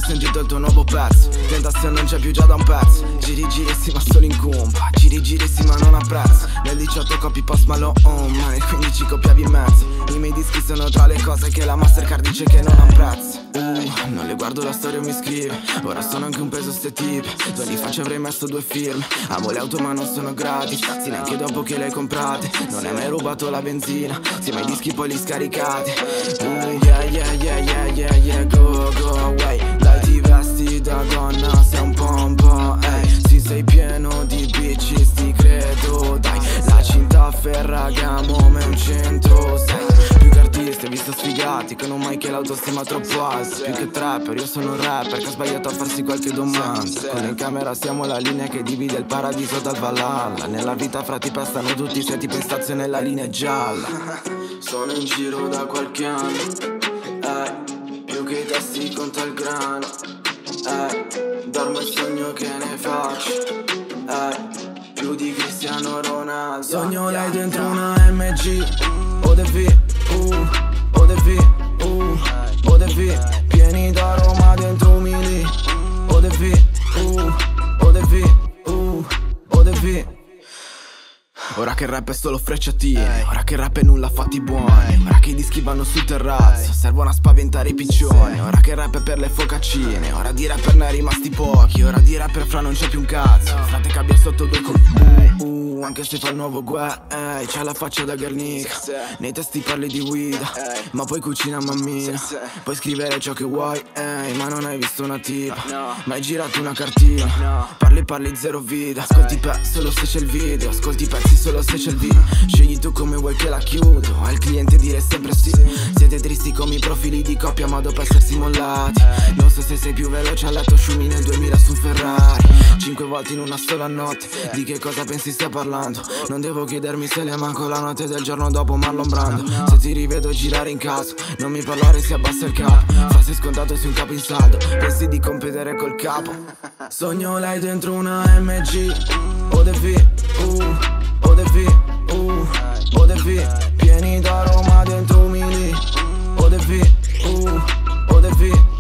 sentito il tuo nuovo pezzo. Tentazione non c'è più già da un pezzo. Giri sì ma solo in cumpa. Giri sì ma non apprezzo. Nel 18 copi post Malone, ma nel 15 copiavi in mezzo. I miei dischi sono tra le cose che la Mastercard dice che non han prezzo. Non le guardo la storia o mi scrive. Ora sono anche un peso ste tipe. 2 anni fa ci avrei messo 2 firme. Amo le auto ma non sono gratis. Sì, neanche dopo che le hai comprate. Non hai mai rubato la benzina. Sì, ma i dischi poi li scaricate. Yeah, go away. Dai, ti vesti da donna, sei un po', sì, sei pieno di bitches, ti credo, dai. La cinta a Ferragamo, ma è un centro, sei. Più che artisti, ho visto sfigati con un mic e l'autostima troppo alta. Più che trapper, io sono un rapper che ha sbagliato a farsi qualche domanda. Con in camera siamo la linea che divide il paradiso dal Valhalla. Nella vita frati pestano tutti, sei tipo in stazione la linea è gialla. Sono in giro da qualche anno, più che i tasti conta il grano, dormo e sogno che ne faccio, più di Cristiano Ronaldo. Sogno lei dentro una MG, ODV, ODV, pieni da Roma dentro umili, ODV, ODV. Ora che il rap è solo frecciatine, ora che il rap è nulla fatti buoni, ora che i dischi vanno sul terrazzo, servono a spaventare i piccioni. Ora che il rap è per le focaccine, ora di rapper ne è rimasti pochi. Ora di rapper fra non c'è più un cazzo, frate che abbia sotto 2 con anche se fa il nuovo c'ha la faccia da Guernica. Nei testi parli di guida, ma poi cucina mammina. Puoi scrivere ciò che vuoi, ma non hai visto una tipa, ma hai girato una cartina. Parli zero video, ascolti solo se c'è il video, ascolti pezzi solo se c'è il video. Scegli tu come vuoi che la chiudo, al cliente dire sempre sì. Siete tristi come i profili di coppia ma dopo essersi mollati. Non so se sei più veloce a letto, Schumi nel 2000 su Ferrari. 5 volte in una sola notte, di che cosa pensi stia parlando? Non devo chiedermi se le manco la notte del giorno dopo Marlon Brando. Se ti rivedo girare in caso, non mi parlare si abbassa il capo. Frase scontato su un capo in saldo, pensi di competere col capo. Sogno lei dentro una MG, ODV, ODV, pieni da Roma dentro umili, ODV, ODV.